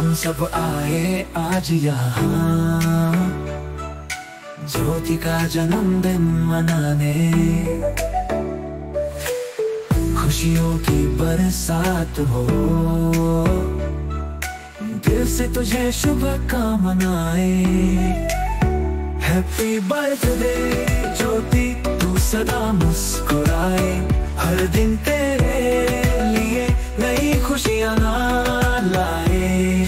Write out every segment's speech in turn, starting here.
हम सब आए आज यहाँ ज्योति का जन्मदिन मनाने, खुशियों की बरसात हो, दिल से तुझे शुभकामनाएं। हैप्पी बर्थडे ज्योति, तू सदा मुस्कुराए, हर दिन तेरे लिए नई खुशियाँ लाए।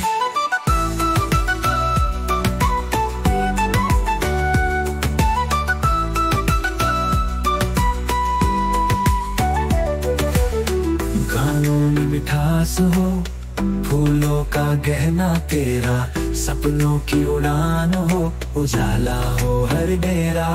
गानों में मिठास हो, फूलों का गहना तेरा, सपनों की उड़ान हो, उजाला हो हर डेरा।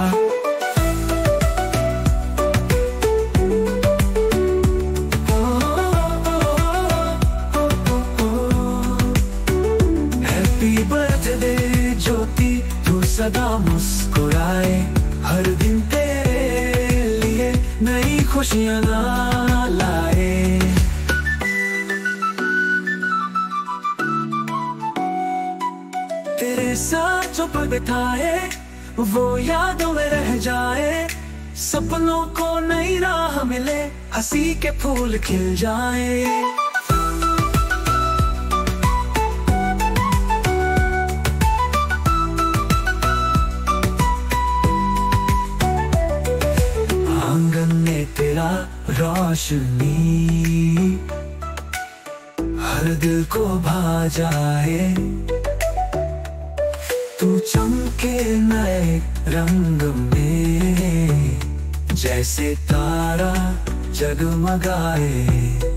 हैप्पी बर्थडे ज्योति, तू सदा मुस्कुराए, हर दिन तेरे लिए नई खुशियाँ लाए। तेरे साथ जो पल बिताए वो यादों में रह जाए, सपनों को नई राह मिले, हंसी के फूल खिल जाए। आंगन में तेरा रोशनी हर दिल को भा जाए, तू चमके नए रंग में, जैसे तारा जगमगाए।